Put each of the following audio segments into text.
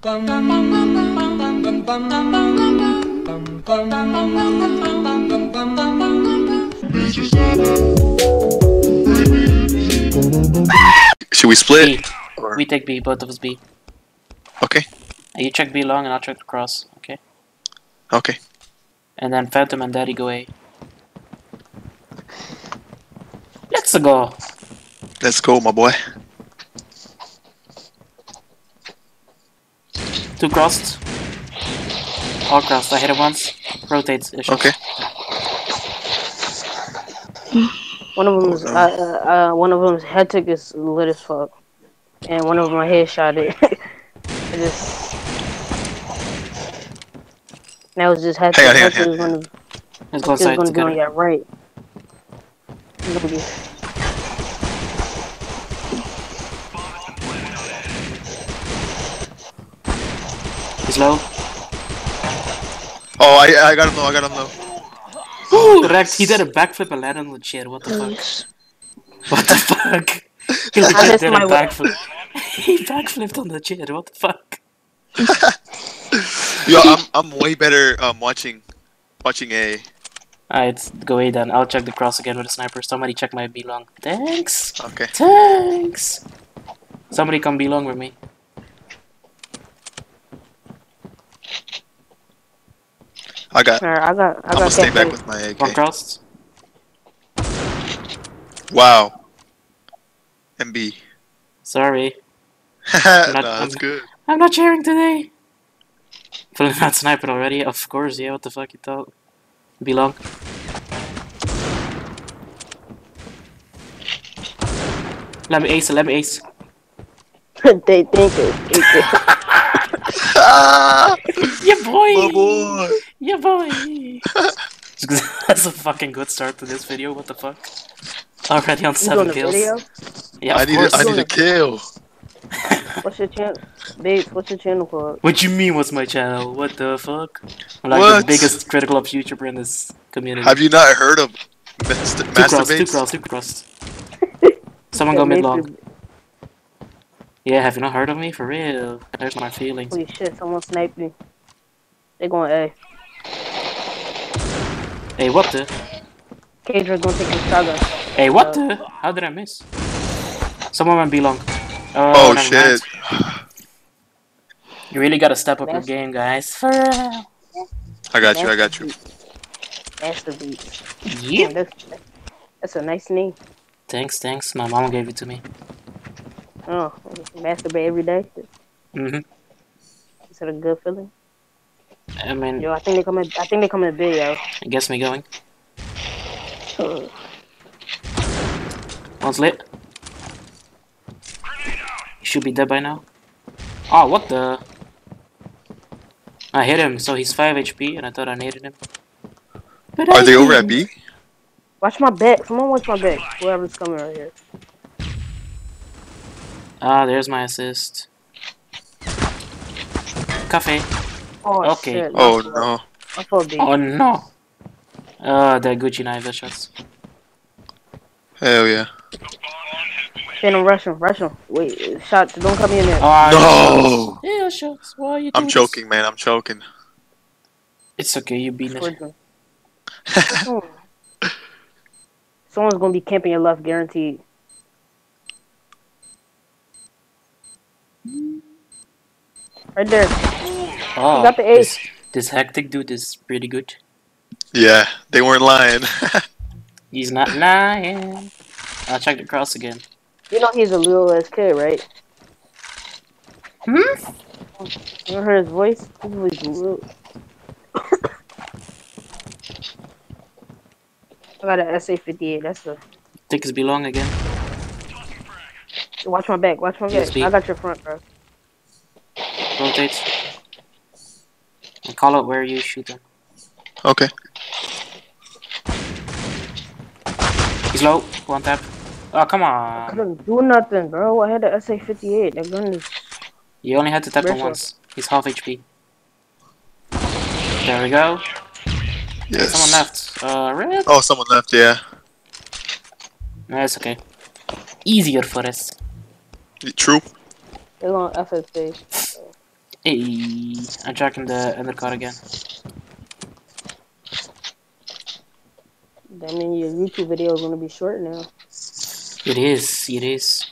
Should we split? B. We take B, both of us B. Okay. You check B long and I'll check the cross, okay? Okay. And then Phantom and Daddy go A. Let's go! Let's go, my boy. Two crossed. All crossed. I hit it once. Rotate. Okay. One of them's one of them's head tick is lit as fuck, and one of them I headshot it. I just now it's just head tick. Head tick is gonna be on your right. It's gonna be. He's low. Oh, I got him low. I got him low. Ooh, wrecked. He did a backflip and landed on the chair. What the fuck? What the fuck? He legit did a backflip. He backflipped on the chair. What the fuck? Yo, I'm way better watching A. Alright, go A then. I'll check the cross again with a sniper. Somebody check my B long. Thanks. Okay. Thanks. Somebody come B long with me. I got. I'm gonna stay back with my AK. One crossed. Wow. MB. Sorry. No, that's good. I'm not sharing today. Pulling that sniper already? Of course, yeah. What the fuck you thought? Be long. Let me ace. Let me ace. They think it's Yeah, boy. My boy. Yeah, boy. That's a fucking good start to this video. What the fuck? Already on 7 kills. Video? Yeah, I need a kill. What's your channel? Babe, what's your channel called? What you mean, what's my channel? What the fuck? I'm like the biggest critical ops YouTuber in this community. Have you not heard of Master Two crossed. Someone go mid long. Yeah, have you not heard of me? For real. There's my feelings. Holy shit, someone sniped me. They going A. Hey, what the? Cadra's gonna take his shotgun. Hey, what the? How did I miss? Someone went B long. Oh shit. You really gotta step up your game, guys. For real. I got you. Masterpiece. Yeah. That's a nice name. Thanks. My mama gave it to me. Oh, masturbate every day. Mhm. Is that a good feeling? I mean, yo, I think they come in the video. I guess me going. One's lit. He should be dead by now. Oh, what the? I hit him, so he's 5 HP, and I thought I naded him. But are they over at B? Watch my back. Someone watch my back. Whoever's coming right here. Ah, there's my assist. Cafe. Oh, okay. Shit, oh no. Oh no. That Gucci knife shots. Hell yeah. Phantom, rush him. Wait, shots. Don't come in there. No. Illshotz, why are you doing I'm choking, man. I'm choking. It's okay, you beat it. Someone's gonna be camping your left, guaranteed. Right there. Oh, got the ace. This hectic dude is pretty good. Yeah, they weren't lying. He's not lying. I'll check the cross again. You know he's a little ass kid, right? Hmm? You heard his voice? His voice is little. I got an SA58. That's a. Think it's belong again. Watch my back. Watch my back. I got your front, bro. Rotate. And call out where you shoot him. Okay. He's low. One tap. Oh, come I on. couldn't do nothing, bro. I had the SA58. That gun is. You only had to tap him once. He's half HP. There we go. Yes. Someone left. Red? Oh, someone left, yeah. No, it's okay. Easier for us. True. They're on FFP. Hey, I'm checking the undercard again. That means your YouTube video is gonna be short now. It is, it is.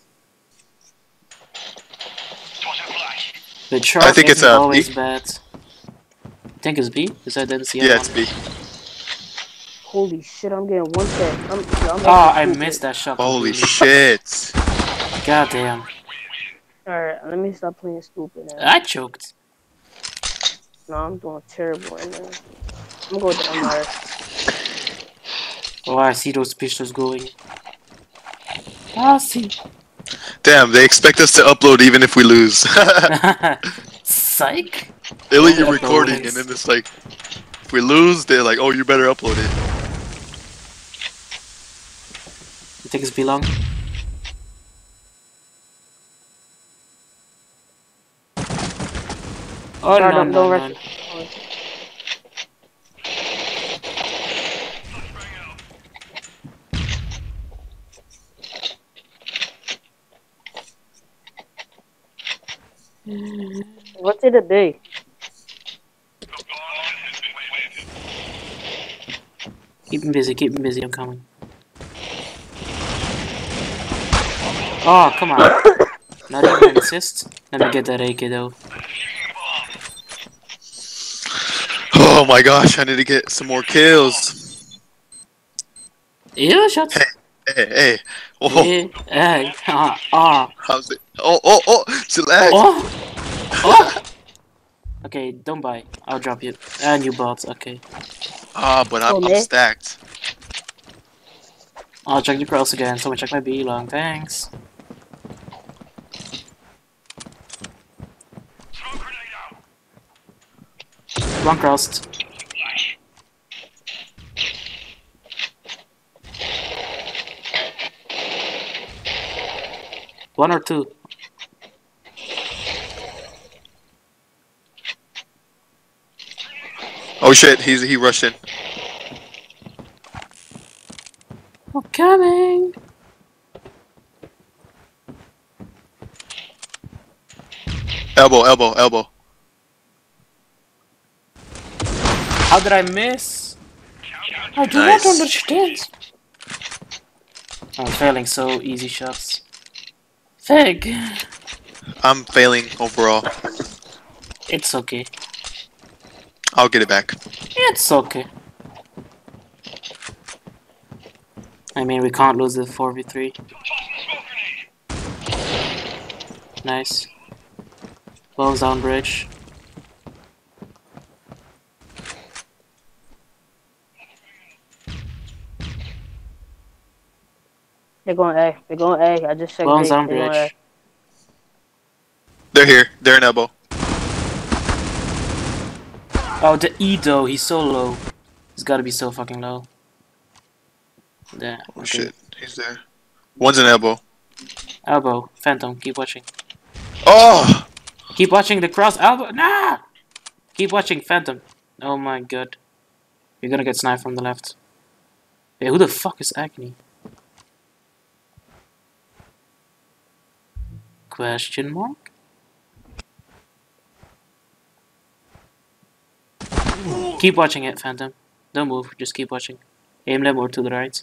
But I sharp think it's isn't always B. bad. I think it's B, because I didn't see Yeah, anyone. it's B. Holy shit, I'm getting one set. I'm Oh, I missed that shot. Holy completely. shit. God damn. Alright, let me stop playing stupid now. I choked. No, I'm doing terrible right now. I'm going to MR. Oh, I see those pistols going. I see. Damn, they expect us to upload even if we lose. Psych? Illy, Only you're upload recording, wins. and then it's like, if we lose, they're like, oh, you better upload it. You think it's B long? Oh, Sorry, no, don't no, rush no. it. What's it a day? Keep him busy, I'm coming. Oh, come on. Not even an assist? Let me get that AK though. Oh my gosh, I need to get some more kills. Illshotz! Hey. Oh, Hey, how's it? Oh, select. Oh! Okay, don't buy. I'll drop you. And you bought, okay. But I'm stacked. I'll check the cross again, someone check my B long, thanks. One crossed. One or two? Oh shit, he rushed in. I'm coming! Elbow. How did I miss? I do Nice. not understand. I'm failing so easy shots. Fig. I'm failing overall. It's okay. I'll get it back. It's okay. I mean, we can't lose the 4v3. Nice. Bones down bridge. They're going A. They're going A. I just checked Bones B. down They're going A. bridge. They're here. They're in elbow. Oh, the Edo, he's so low. He's gotta be so fucking low. There. Oh Okay. shit, he's there. One's in elbow. Elbow. Phantom, keep watching. Oh! Keep watching the cross. Elbow. Nah! Keep watching Phantom. Oh my god. You're gonna get sniped from the left. Hey, who the fuck is Agni? Question mark? Keep watching it, Phantom. Don't move, just keep watching. Aim left or to the right.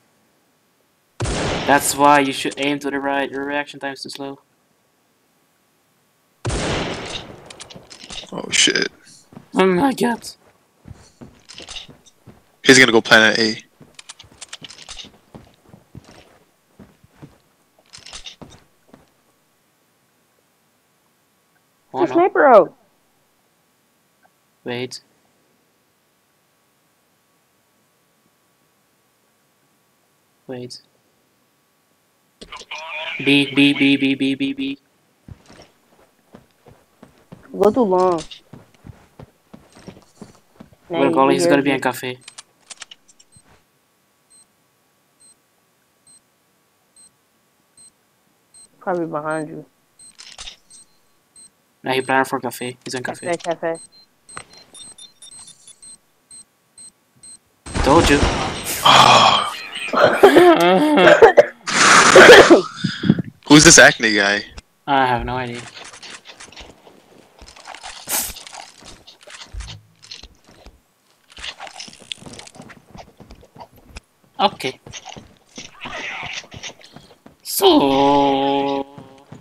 That's why you should aim to the right. Your reaction time's too slow. Oh shit. Oh my god. He's gonna go planet A. It's a sniper out. Wait. Wait. B. Go too long. Well, goalie, he's gonna be in cafe. Probably behind you. Nah, he planned for cafe. He's in cafe. Cafe. Told you. Who's this Acne guy? I have no idea. Okay. So.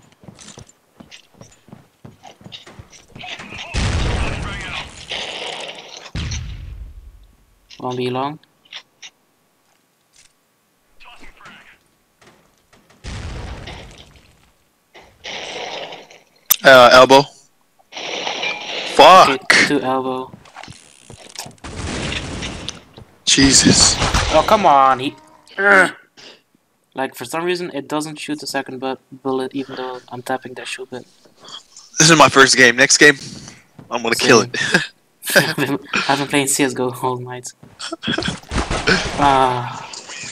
Won't be long. Elbow. Fuck. Okay, to elbow. Jesus. Oh, come on. He. Like, for some reason, it doesn't shoot the second bullet, even though I'm tapping that shoot button. This is my first game. Next game, I'm gonna kill it. I've been playing CSGO all night. Ah.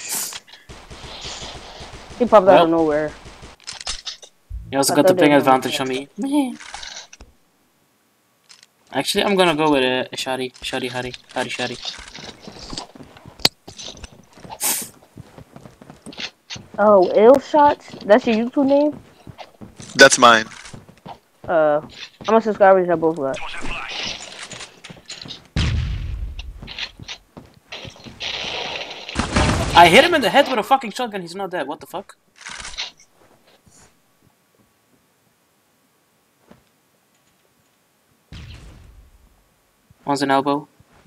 He popped out of nowhere. You also got the ping advantage on me. Actually, I'm gonna go with a Shadi. Oh, Illshotz? That's your YouTube name? That's mine. How much subscribers have both got? I hit him in the head with a fucking shotgun, he's not dead. What the fuck? One's an elbow.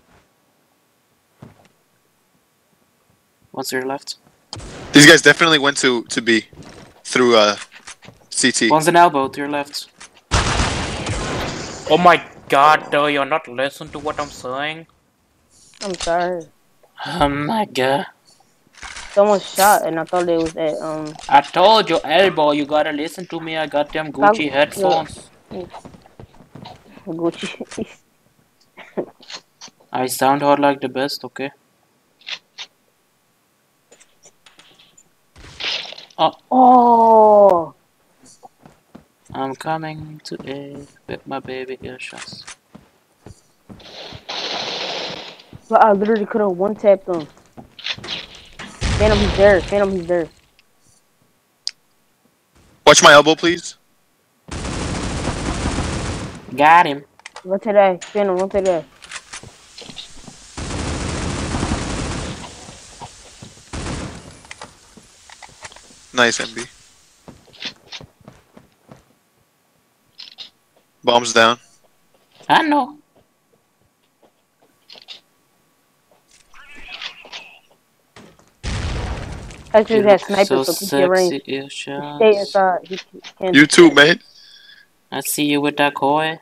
One's to your left. These guys definitely went to B through CT. One's an elbow to your left. Oh my god, though, you're not listening to what I'm saying? I'm sorry. Oh my god. Someone shot and I thought they was at I told you, elbow, you gotta listen to me. I got them Gucci headphones. Gucci. I sound hard like the best, okay? Oh! I'm coming to A with my baby Illshotz. But I literally could have one-tapped them. Phantom, he's there. Phantom, he's there. Watch my elbow, please. Got him. Run to that. Phantom, run to that. Nice, MB. Bombs down. I know. Actually, You that look sniper, so so keep your range. sexy, Stay Illshotz. inside. He can't You too, mate. I see you with that koi.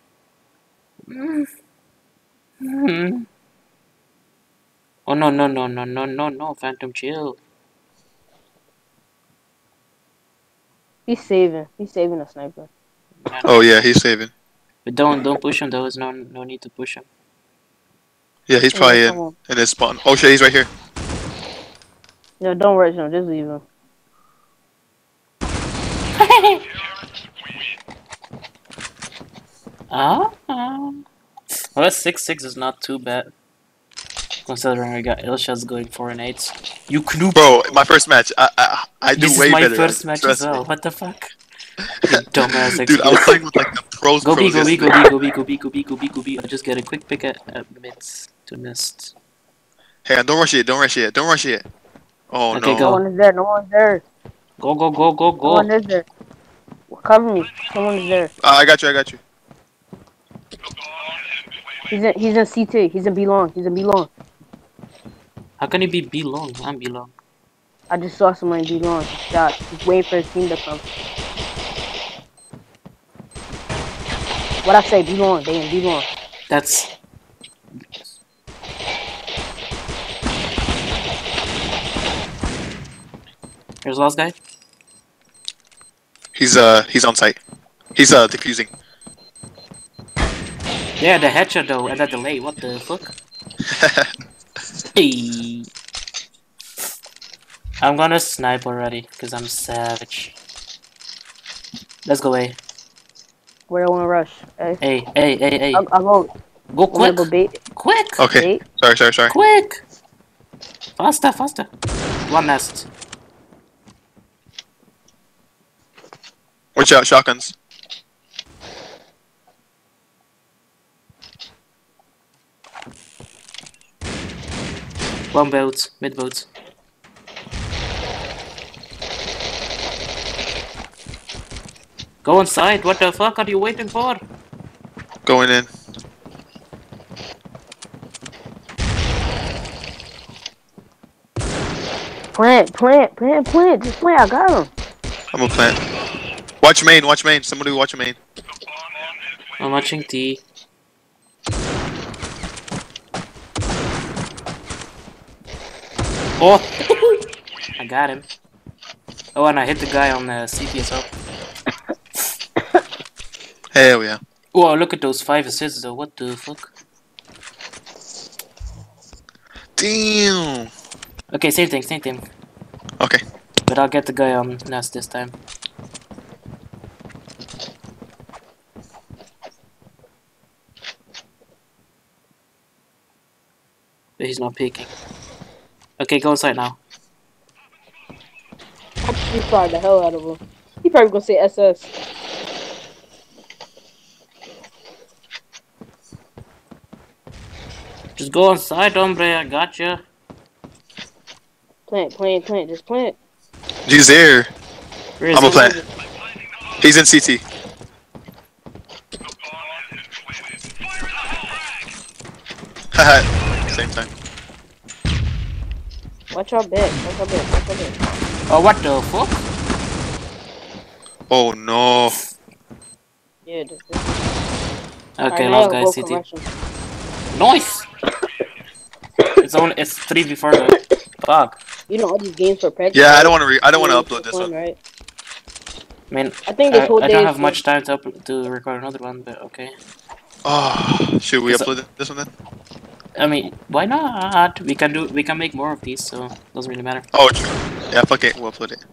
Oh no, Phantom, chill. He's saving. He's saving a sniper. Oh yeah, he's saving. But don't push him. There is no need to push him. Yeah, he's probably Yeah, in his spawn. Oh shit, he's right here. No, don't rush him. Just leave him. Well, 6-6 is not too bad. Considering we got Illshotz going 4-8. You knoop. Bro, my first match. I do This way is my better. first match as Trust me. well. What the fuck? You dumbass Dude, I was playing with like the pros. Go B, pros go B, yesterday. go B. I'll just get a quick pick at mids to mist. Hey, don't rush it. Don't rush it. Don't rush it. Oh Okay, no. go. No one is there. No one's there. Go. No one is there. Cover me. Someone is there. I got you. I got you. He's in CT. He's in B long. He's in B long. How can he be B long? I'm B long. I just saw someone in B long. He shot. He's waiting for his team to come. What I say? B long. They in B long. That's. Here's the last guy. He's on site. He's defusing. Yeah, the headshot though, and that delay. What the fuck? Hey. I'm gonna snipe already, because I'm savage. Let's go A. Where I want to rush? Hey. Hey. I'll go. Go quick. Go bait. Quick. Okay. Bait. Sorry. Quick. Faster. One nest. Watch out, shotguns. One boat. Mid boat. Go inside. What the fuck are you waiting for? Going in. Plant. Just plant. I got him. I'm gonna plant. Watch main. Watch main. Somebody watch main. I'm watching T. Oh! I got him. Oh, and I hit the guy on the CT as well. Hell yeah. Oh, look at those 5 assists though. What the fuck? Damn. Okay, same thing. Okay. But I'll get the guy on Nest this time. But he's not peeking. Okay, go inside now. You fried the hell out of him. He probably gonna say SS. Just go inside, hombre. I gotcha. Plant. Just plant. He's there. Where is I'm he? gonna plant. He's in CT. Haha. Same time. Watch our back. Oh, what the fuck? Oh no. Yeah. Just Okay, Alright, last now guy go CT. commercial. Nice! It's 3v4 though. Fuck. You know all these games for practice. Yeah, right? I don't want to upload this one. Right? I mean, I think this whole I day don't is have for- much time to record another one, but okay. Oh, should we It's a- upload this one then? I mean, why not? We can make more of these, so doesn't really matter. Oh, true. Yeah, fuck it. We'll upload it.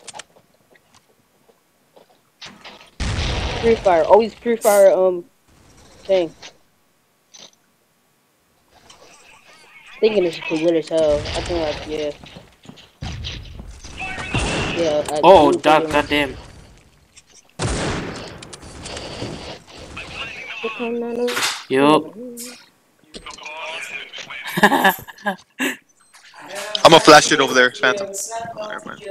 Free Fire. Always Free Fire thing. Thinking it's lit as hell. I think like yeah. Yeah. Oh, goddamn. Yup. I'm gonna flash it over there, Phantom. Oh, never mind.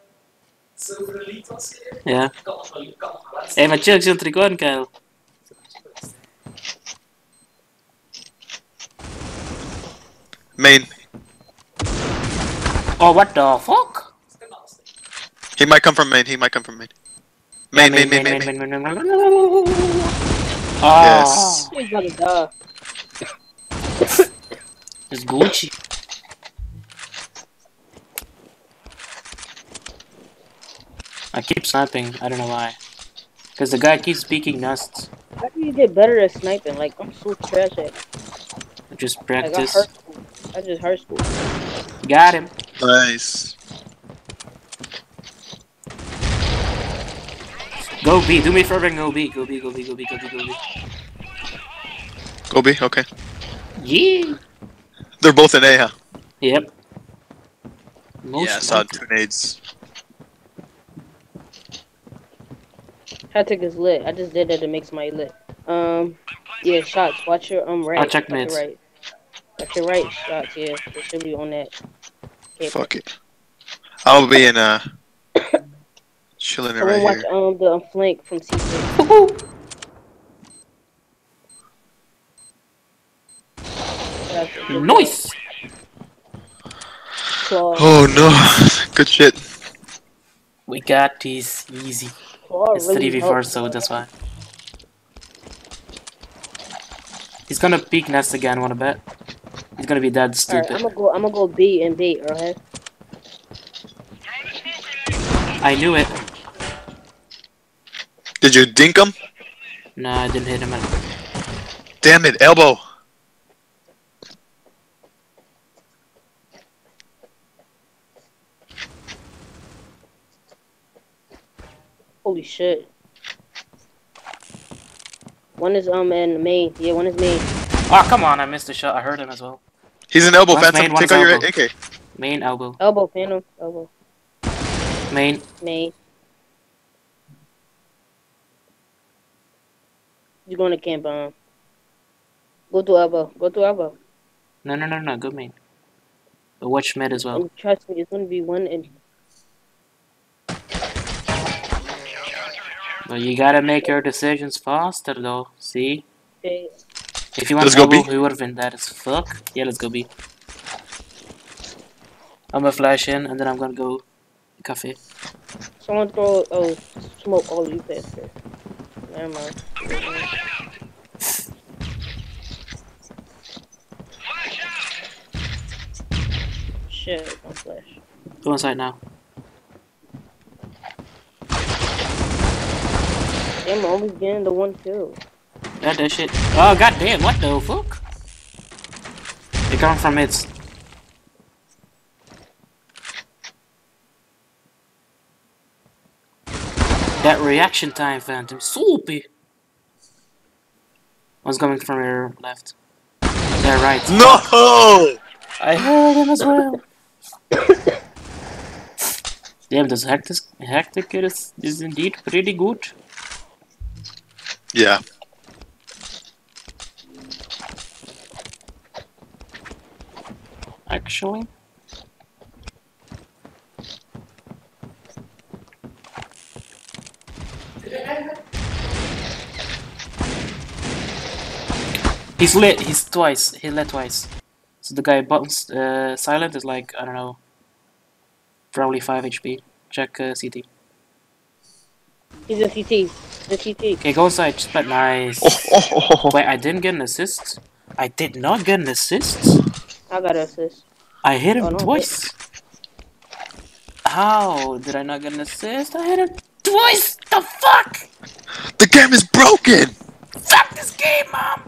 Ja. Hé, maar chill, ik zit record, Kyle. Main. Oh, what the fuck? He might come from main. Main. Oh, Yes. He's gonna die. it's Gucci. I keep sniping, I don't know why. Because the guy keeps peeking nests. How do you get better at sniping? Like I'm so trash at it. Just Like practice. I just hurt school. Got him. Nice. Go B, do me a favor and go B. Go B. Go B. Okay. Yeah. They're both in A, huh? Yep. Yeah, I saw 2 nades. Hattrick is lit. I just did that to make somebody lit. Yeah, shots. Watch your right. I'll check Watch your mids. right. Watch your right shots. Yeah, it should be on that. Okay, Fuck it. I'll be in chilling it Someone right watch here. the flank from C6. Nice. Claw. Oh no. Good shit. We got these easy. Claw It's really 3v4, helped. so that's why. He's gonna peek nest again, wanna bet? He's gonna be dead stupid. Alright, I'm gonna go B and bait, alright? I knew it. Did you dink him? No, I didn't hit him. Damn it, elbow. Holy shit. One is in main. Yeah, one is main. Oh, come on, I missed the shot. I heard him as well. He's an elbow, One's Phantom. main, one's Take out your elbow. AK. Main elbow. Elbow, Phantom. Elbow. Main. Main. He's going to camp on. Go to elbow. Go to elbow. No. Go main. But watch mid as well. And trust me, it's going to be one in. But you gotta make your decisions faster though, see? Okay. If you want Let's go elbow, B. he would've been dead as fuck. Yeah, let's go B. I'm gonna flash in and then I'm gonna go cafe. Someone throw smoke all you bastard. Never mind. Shit, don't flash. Go inside now. Damn, I'm always getting the 1 kill. Got that shit. Oh goddamn! What the fuck? They come from it. That reaction time, Phantom. Soupy. One's coming from your left. There, right. No! I heard him as well. Damn, this hectic is indeed pretty good. Yeah. Actually. He's lit. He's twice. He lit twice. So the guy bounced silent is like, I don't know, probably 5 HP. Check CT. He's a CT. The CT. Okay, go inside. Just bet nice. Oh. Wait, I didn't get an assist. I did not get an assist. I got an assist. I hit him Oh, no, twice. How did I not get an assist? I hit him twice. The fuck? The game is broken! Fuck this game, mom.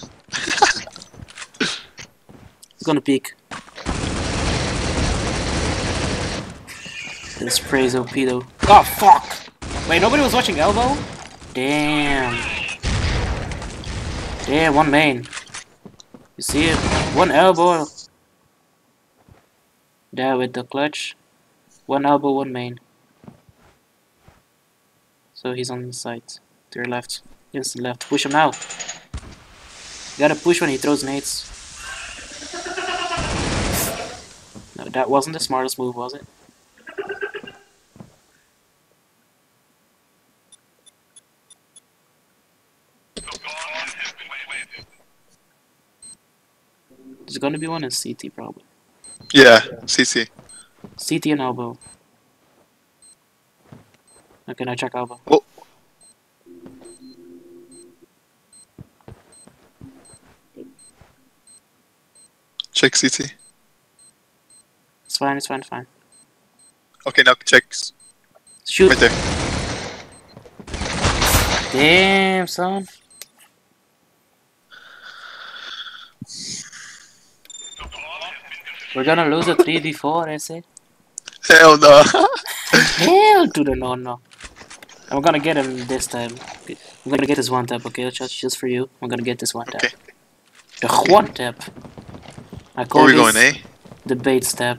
He's gonna peek. This praise OP though. Oh fuck! Wait, nobody was watching elbow? Damn. Damn, one main. You see it? One elbow. There with the clutch. One elbow, one main. So he's on the side. To your left. Yes, left. Push him now. You gotta push when he throws nades. No, that wasn't the smartest move, was it? There's gonna be one in CT probably. Yeah, CC. CT and elbow. Okay, now check elbow. Oh. Check CT. It's fine, it's fine, it's fine. Okay, now check. Shoot! Right there. Damn, son. We're gonna lose a 3v4, I say. Hell no. Hell to the no. I'm gonna get him this time. I'm gonna get this one tap, okay? Just for you. I'm gonna get this one tap. Okay. The one tap. I call Where are we this going, eh? the bait step.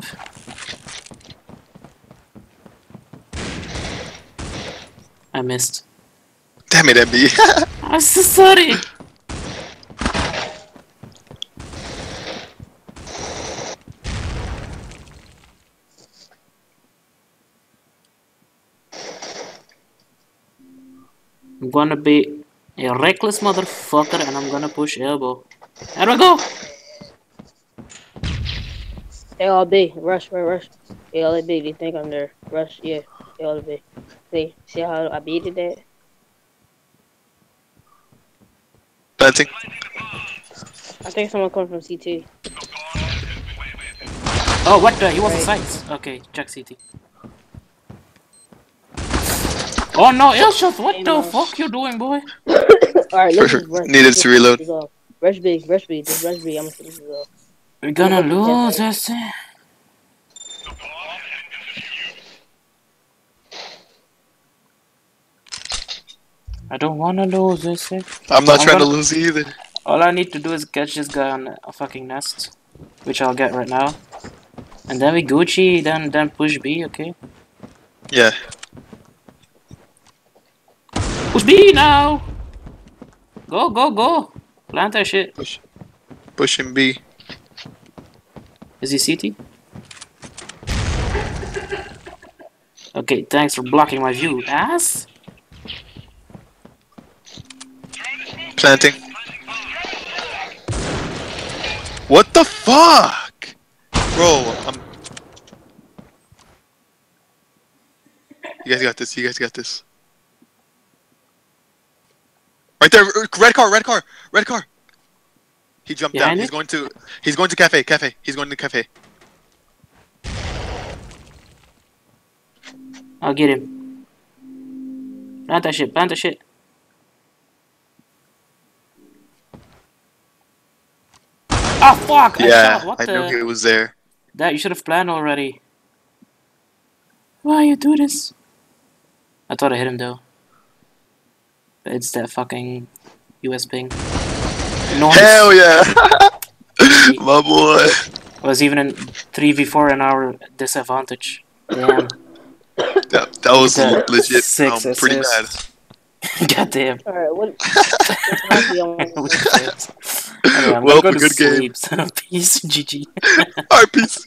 I missed. Damn it, MB. I'm so sorry. I'm gonna be a reckless motherfucker and I'm gonna push elbow. There we go! ALB, rush. ALB, they think I'm there. Rush, yeah. ALB. See how I beated that? Planting. I think someone coming from CT. Oh, what the? He was in sights. Okay, check CT. Oh no, Illshotz, what the fuck you doing, boy? Alright, let's just rush. Needed to reload. Rush B. Just rush B. I'm gonna finish this off. We're gonna lose this. I don't wanna lose this. I'm not trying to lose either. All I need to do is catch this guy on a fucking nest, which I'll get right now. And then we Gucci, then push B, okay? Yeah. Push B now! Go! Plant that shit. Pushing B. Is he CT? Okay, thanks for blocking my view, ass. planting. What the fuck? Bro, You guys got this, you guys got this. Right there, red car. He jumped down. He's going to cafe. He's going to cafe. I'll get him. Plant that shit. Ah, fuck! Yeah, I knew he was there. That you should have planned already. Why you do this? I thought I hit him though. But it's that fucking US ping. Nice. Hell yeah! My boy. I was even in 3v4 in our disadvantage. Damn. That was legit. Six pretty bad. Goddamn. Alright, what? Well, good game. Peace, GG. Alright, peace.